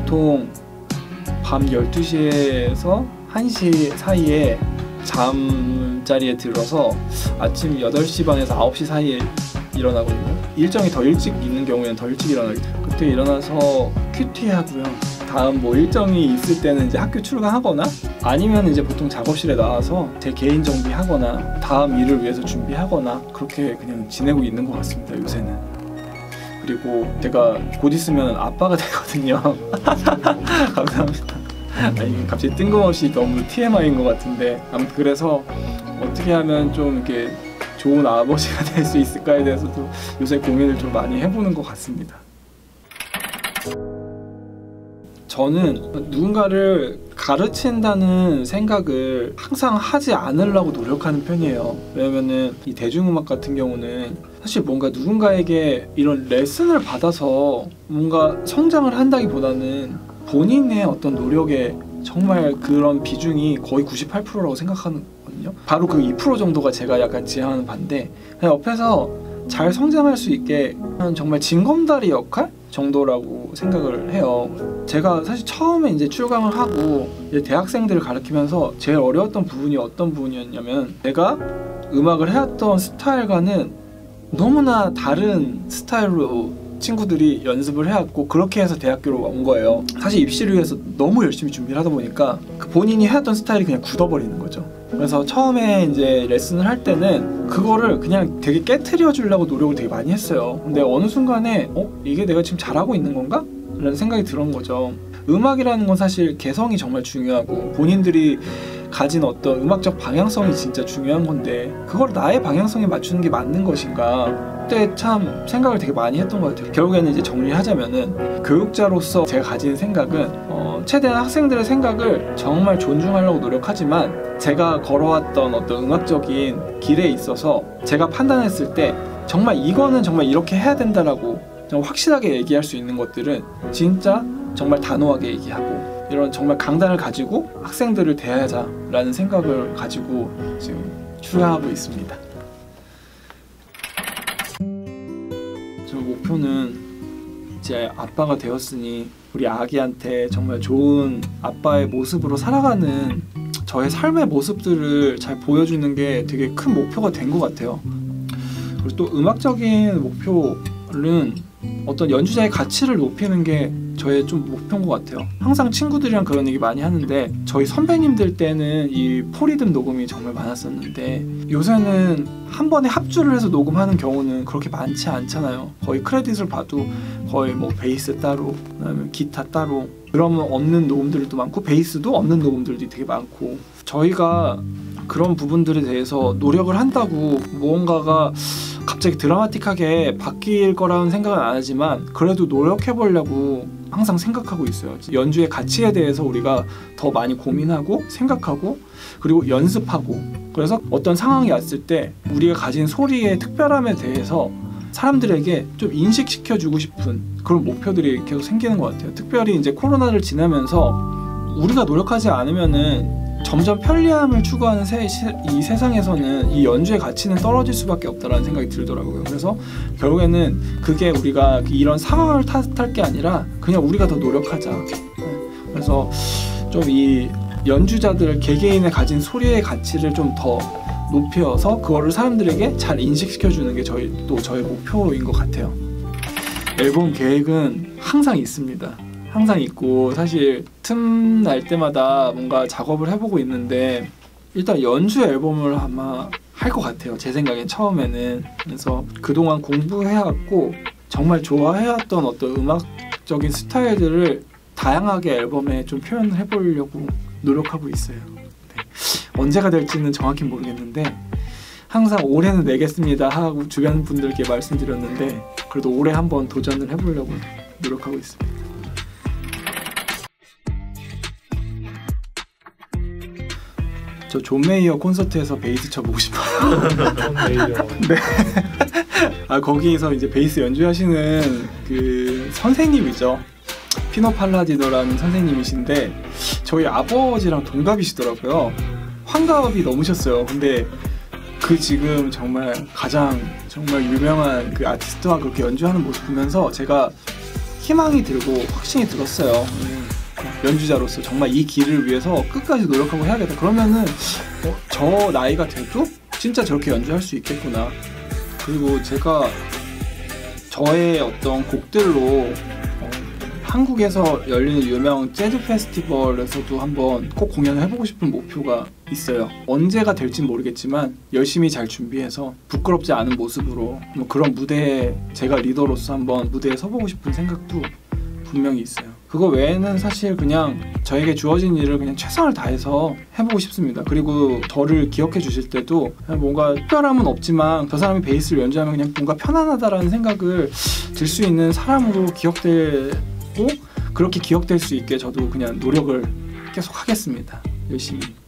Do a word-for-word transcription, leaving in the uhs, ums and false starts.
보통 밤 열두 시에서 한 시 사이에 잠자리에 들어서 아침 여덟 시 반에서 아홉 시 사이에 일어나거든요. 일정이 더 일찍 있는 경우에는 더 일찍 일어나요. 그때 일어나서 큐티 하고요. 다음 뭐 일정이 있을 때는 이제 학교 출근하거나 아니면 이제 보통 작업실에 나와서 제 개인 정비하거나 다음 일을 위해서 준비하거나 그렇게 그냥 지내고 있는 것 같습니다, 요새는. 그리고 제가 곧 있으면 아빠가 되거든요. 감사합니다. 아니, 갑자기 뜬금없이 너무 티엠아이인 것 같은데, 아무튼 그래서 어떻게 하면 좀 이렇게 좋은 아버지가 될 수 있을까에 대해서도 요새 고민을 좀 많이 해보는 것 같습니다. 저는 누군가를 가르친다는 생각을 항상 하지 않으려고 노력하는 편이에요. 왜냐면은 이 대중음악 같은 경우는 사실 뭔가 누군가에게 이런 레슨을 받아서 뭔가 성장을 한다기보다는 본인의 어떤 노력에 정말 그런 비중이 거의 구십팔 퍼센트라고 생각하거든요. 바로 그 이 퍼센트 정도가 제가 약간 지향하는 반대, 그냥 옆에서 잘 성장할 수 있게 하는 정말 징검다리 역할 정도라고 생각을 해요. 제가 사실 처음에 이제 출강을 하고 이제 대학생들을 가르치면서 제일 어려웠던 부분이 어떤 부분이었냐면, 내가 음악을 해왔던 스타일과는 너무나 다른 스타일로 친구들이 연습을 해왔고 그렇게 해서 대학교로 온 거예요. 사실 입시를 위해서 너무 열심히 준비를 하다 보니까 그 본인이 해왔던 스타일이 그냥 굳어버리는 거죠. 그래서 처음에 이제 레슨을 할 때는 그거를 그냥 되게 깨트려 주려고 노력을 되게 많이 했어요. 근데 어느 순간에 어? 이게 내가 지금 잘하고 있는 건가? 라는 생각이 들은 거죠. 음악이라는 건 사실 개성이 정말 중요하고 본인들이 가진 어떤 음악적 방향성이 진짜 중요한 건데, 그걸 나의 방향성에 맞추는 게 맞는 것인가? 그때 참 생각을 되게 많이 했던 것 같아요. 결국에는 이제 정리하자면은, 교육자로서 제가 가진 생각은 어, 최대한 학생들의 생각을 정말 존중하려고 노력하지만, 제가 걸어왔던 어떤 음악적인 길에 있어서 제가 판단했을 때 정말 이거는 정말 이렇게 해야 된다라고 정말 확실하게 얘기할 수 있는 것들은 진짜 정말 단호하게 얘기하고, 이런 정말 강단을 가지고 학생들을 대하자라는 생각을 가지고 지금 출강하고 있습니다. 저 목표는 이제 아빠가 되었으니 우리 아기한테 정말 좋은 아빠의 모습으로 살아가는 저의 삶의 모습들을 잘 보여주는 게 되게 큰 목표가 된 것 같아요. 그리고 또 음악적인 목표는 어떤 연주자의 가치를 높이는 게 저의 좀 목표인 것 같아요. 항상 친구들이랑 그런 얘기 많이 하는데, 저희 선배님들 때는 이 포리듬 녹음이 정말 많았었는데 요새는 한 번에 합주를 해서 녹음하는 경우는 그렇게 많지 않잖아요. 거의 크레딧을 봐도 거의 뭐 베이스 따로, 그다음에 기타 따로, 드럼 없는 녹음들도 많고 베이스도 없는 녹음들도 되게 많고, 저희가 그런 부분들에 대해서 노력을 한다고 무언가가 갑자기 드라마틱하게 바뀔 거라는 생각은 안 하지만 그래도 노력해보려고 항상 생각하고 있어요. 연주의 가치에 대해서 우리가 더 많이 고민하고 생각하고 그리고 연습하고, 그래서 어떤 상황이 왔을 때 우리가 가진 소리의 특별함에 대해서 사람들에게 좀 인식시켜주고 싶은 그런 목표들이 계속 생기는 것 같아요. 특별히 이제 코로나를 지나면서 우리가 노력하지 않으면은 점점 편리함을 추구하는 세, 이 세상에서는 이 연주의 가치는 떨어질 수밖에 없다라는 생각이 들더라고요. 그래서 결국에는 그게 우리가 이런 상황을 탓할 게 아니라 그냥 우리가 더 노력하자. 그래서 좀 이 연주자들 개개인의 가진 소리의 가치를 좀 더 높여서 그거를 사람들에게 잘 인식시켜주는 게 저희 또 저의 목표인 것 같아요. 앨범 계획은 항상 있습니다. 항상 있고, 사실 틈 날 때마다 뭔가 작업을 해보고 있는데 일단 연주 앨범을 아마 할 것 같아요. 제 생각엔 처음에는. 그래서 그동안 공부해왔고 정말 좋아해왔던 어떤 음악적인 스타일들을 다양하게 앨범에 좀 표현을 해보려고 노력하고 있어요. 네. 언제가 될지는 정확히 모르겠는데 항상 올해는 내겠습니다 하고 주변 분들께 말씀드렸는데 그래도 올해 한번 도전을 해보려고 노력하고 있습니다. 저 존 메이어 콘서트에서 베이스 쳐보고 싶어요. 존 메이어. 네. 아 거기서 이제 베이스 연주하시는 그 선생님이죠. 피노 팔라디노라는 선생님이신데 저희 아버지랑 동갑이시더라고요. 환갑이 넘으셨어요. 근데 그 지금 정말 가장 정말 유명한 그 아티스트와 그렇게 연주하는 모습 보면서 제가 희망이 들고 확신이 들었어요. 연주자로서 정말 이 길을 위해서 끝까지 노력하고 해야겠다. 그러면은 어, 저 나이가 돼도 진짜 저렇게 연주할 수 있겠구나. 그리고 제가 저의 어떤 곡들로 어, 한국에서 열리는 유명 재즈 페스티벌에서도 한번 꼭 공연을 해보고 싶은 목표가 있어요. 언제가 될진 모르겠지만 열심히 잘 준비해서 부끄럽지 않은 모습으로 뭐 그런 무대에 제가 리더로서 한번 무대에 서보고 싶은 생각도 분명히 있어요. 그거 외에는 사실 그냥 저에게 주어진 일을 그냥 최선을 다해서 해보고 싶습니다. 그리고 저를 기억해 주실 때도 뭔가 특별함은 없지만 저 사람이 베이스를 연주하면 그냥 뭔가 편안하다라는 생각을 들 수 있는 사람으로 기억되고 그렇게 기억될 수 있게 저도 그냥 노력을 계속 하겠습니다. 열심히.